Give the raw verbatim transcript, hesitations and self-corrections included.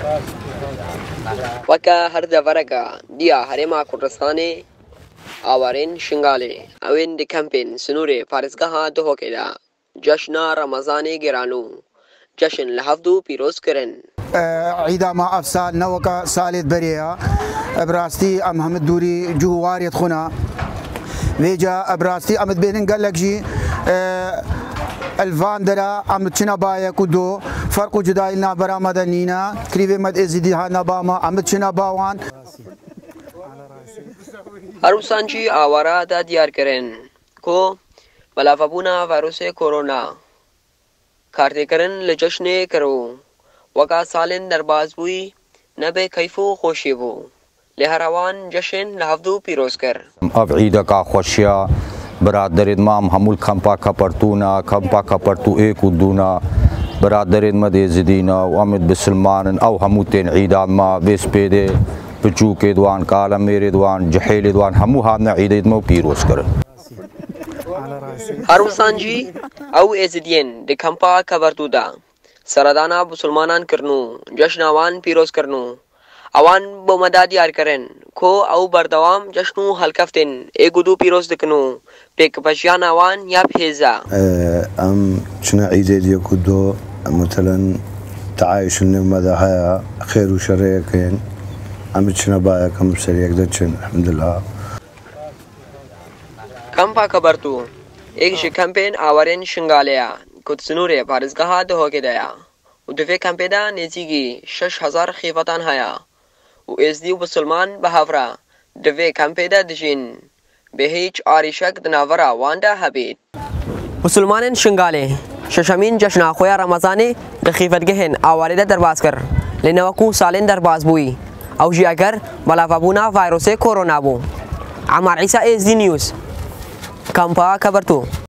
Waka harda varaga dia harema Kurdistani awarin shingale awin de campaign sunure farisgaha dohokeda jashna ramazani giranu jashn lahafdu piroz karen عيدا ما أفسال نوكا سالت بريا أبراستي أم محمد دوري جواريت خنا ويجا أبراستي أمد بينن قال لك جي الفان درا أمد شنا بايا كدو فرق جدايلنا برا مدنينا كريفي مد إزدي هانا باما أمد شنا باوان Harusanchi awara da diyar karen ko balafabuna virus corona karte karen le jashne karo waka salen darbaz bui nabe kayfo khoshibo le harawan jashn lahafdu piroz kar अब ईद का खुशिया बरादर इमाम हमुल खंपा खपरतूना खंपा खपरतू एक उद्दूना बरादर मदे जदीना अमित बिसलमान औ हमूतेन ईदा मा बेस पेदे पचू के दुआन काला मेरे दुआन जहेल दुआन हमू हाना ईद मो पीरोज कर Harusanji au ezidien de khampa kabartuda saradana musulmanan karnu jashnawan piroz karnu awan bomadadi ar karen ko au bardawam jashnu halkaften egudu piroz diknu pek pashan awan ya pheza ام شنا عيد يكودو مثلا تعايش مدها خير وشر كاين ام شنا بايا كم سريك دچن الحمد لله khampa kabartu ek shi campaign awaren shingalaya kutsunure farisgaha dohokeda udve campaign nezigi six thousand khifatan haya وإزدي وبسلمان بهافرا دفي كامبيدا دجين بهيج آريشك دنافرا واندا حبيد مسلمان شنغالي ششمين جشنا خويا رمضاني دخيفت جهن آوالده درباسكر لنوكو سالين درباس بوي أو جياكر بلافابونا فيروس كورونا بو عمار عيسى إزدي نيوز كامبا كبرتو